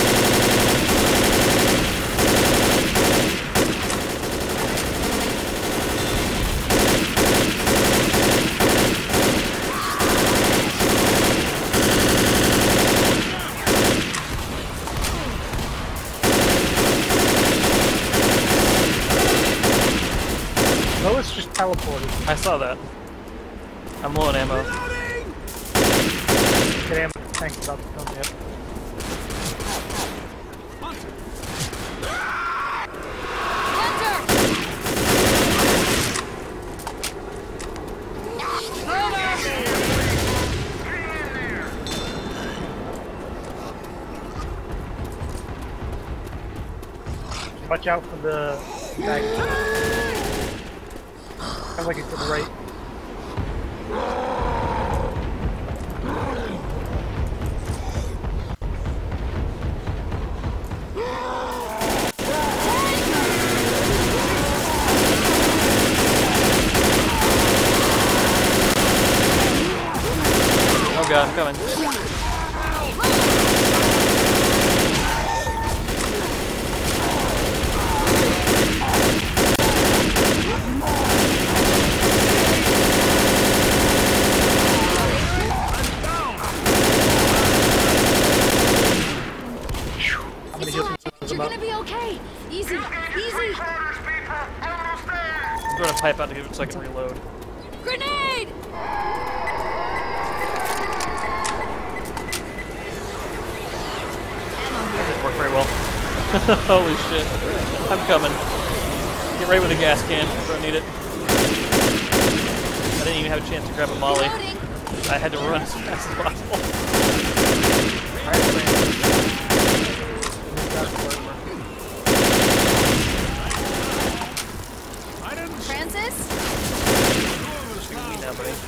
Lois just teleported. I saw that. I'm low on ammo. Get ammo. Thanks, about to come. Yep. Watch out for the bag. Sounds like it's to the right. Oh god, I'm coming. type out to give it so I can reload. Grenade! That didn't work very well. Holy shit. I'm coming. Get ready with a gas can. I don't need it. I didn't even have a chance to grab a molly. Reloading. I had to run as fast as possible. Francis? Shoot me now, buddy.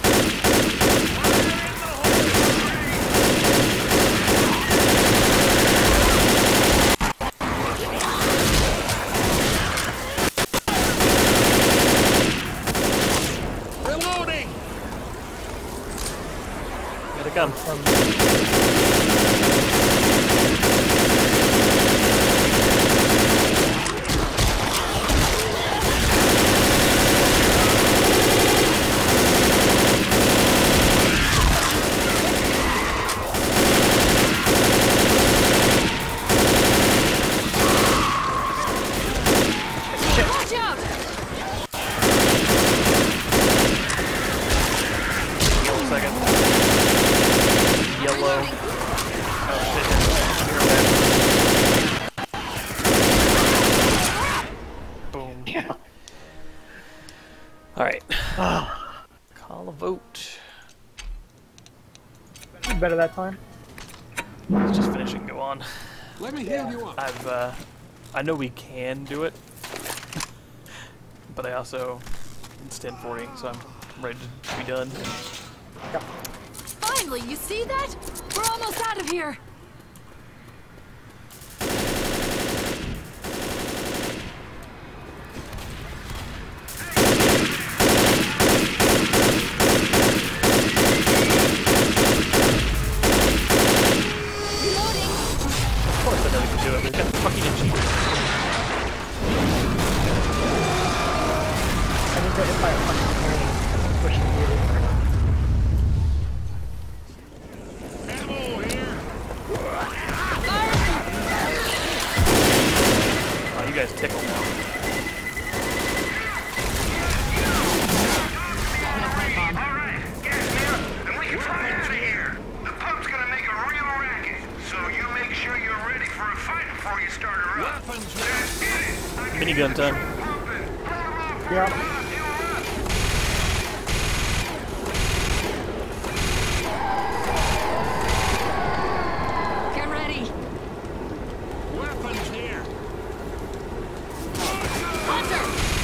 Reloading! Here they come. Watch out! One second. Yellow. Reloading. Oh shit. Boom. Alright. Call a vote. Better that time. Let's just finish and go on. Let me heal you up. I've, uh, I know we can do it, but I also, it's ten forty, so I'm ready to be done. Finally, you see that? We're almost out of here. Reloading. Of course I know we can do it, we've got the fucking achievement. I need to hit by a fucking train. Pushing the Ammo here! Oh, you guys tickle now. Alright, gas me up, and we can fly out of here. The pump's gonna make a real racket, so you make sure you're ready for a fight before you start her up. Weapons That's here! it! I can Minigun time. pumping. Hold 'em off for Yeah. me while I fuel up. Get ready. Weapons here! Hunter!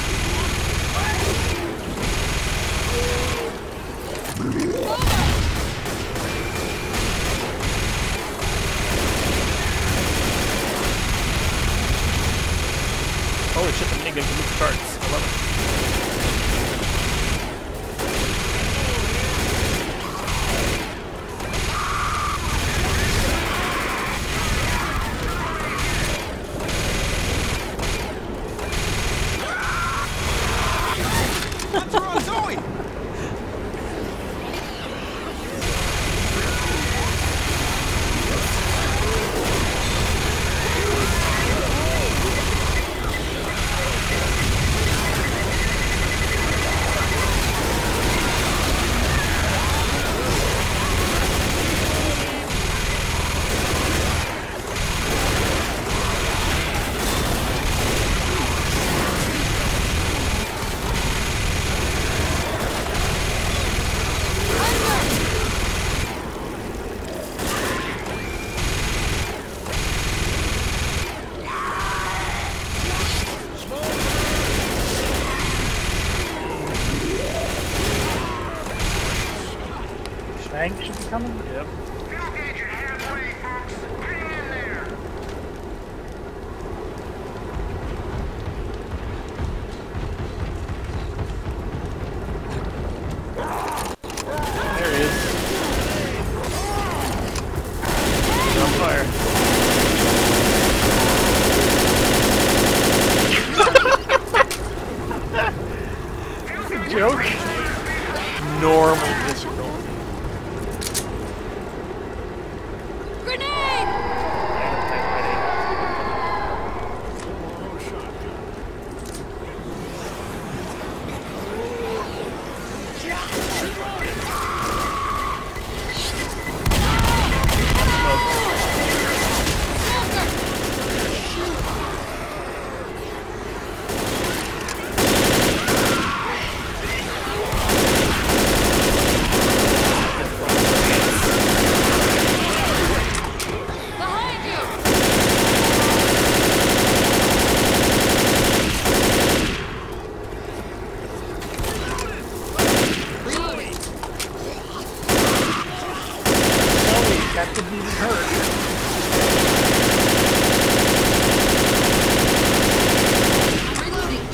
Holy shit, the minigun can move charts. I love it. What's wrong, Zoe? Tank should be coming. Yep. Fuel gauge at halfway, folks. Hang in there. There he is. He's on fire. Joke. Normal physical. Grenade! that could even hurt. Reloading.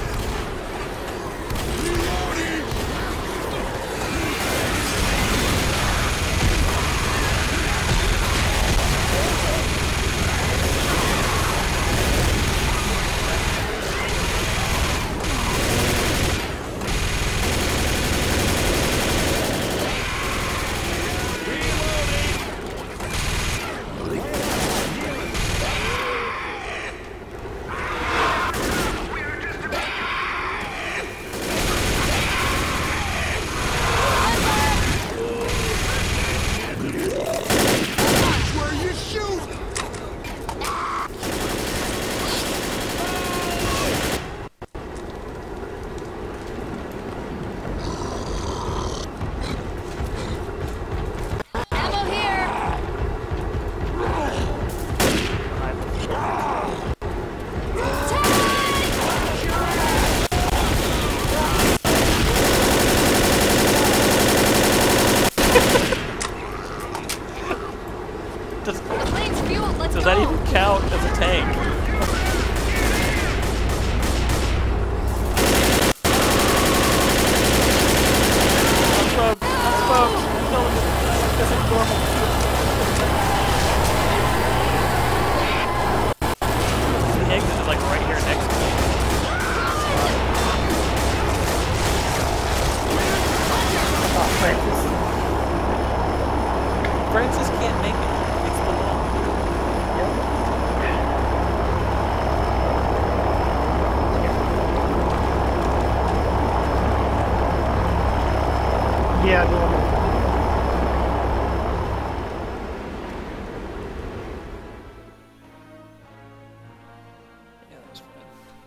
Ammo here. Does, The plane's fueled. Let's does go. that even count as a tank? Unspoke! Unspoke! No, this is normal. The exit is like right here next to me. Oh, Francis. Francis can't make it. It's the law. Yeah, normal. Yeah, that was fun.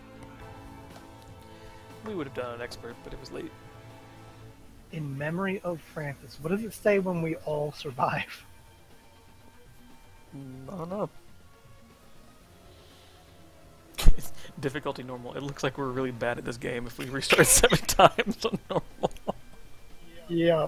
We would have done an expert, but it was late. In memory of Francis. What does it say when we all survive? Mm, I don't know. Difficulty normal. It looks like we're really bad at this game if we restart seven times on normal. Yeah.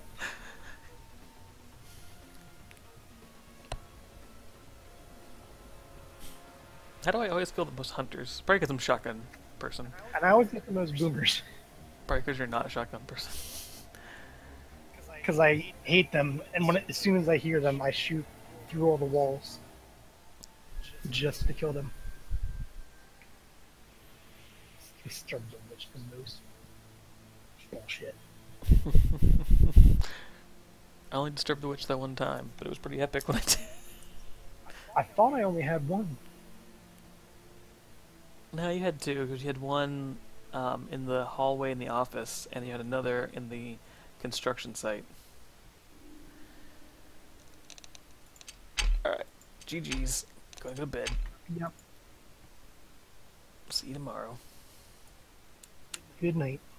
How do I always kill the most hunters? Probably because I'm a shotgun person. And I always get the most boomers. Probably because you're not a shotgun person. Because I hate them, and when as soon as I hear them, I shoot through all the walls. Just to kill them. We started the witch the most. Bullshit. I only disturbed the witch that one time, but it was pretty epic when I did. I thought I only had one. No, you had two, because you had one um, in the hallway in the office, and you had another in the construction site. Alright, G G's. Going to bed. Yep. See you tomorrow. Good night.